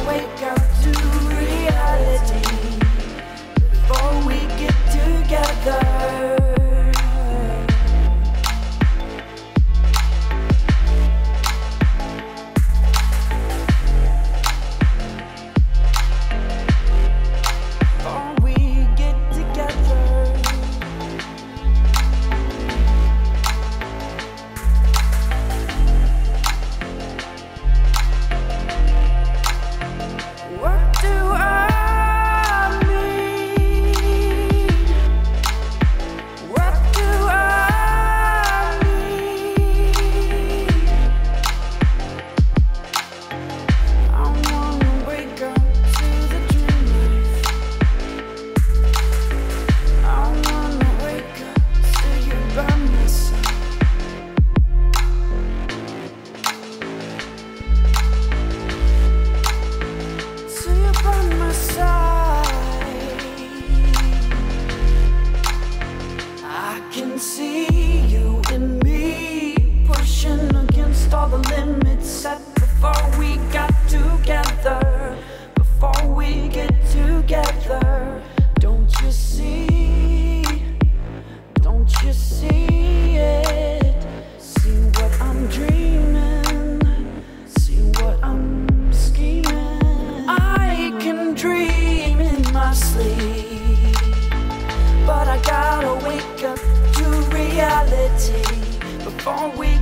wake up to reality before we get together. See you and me pushing against all the limits set before we got together. Before we get together, don't you see? Don't you see it? See what I'm dreaming? See what I'm scheming? I can dream in my sleep, but I gotta wake up to reality before we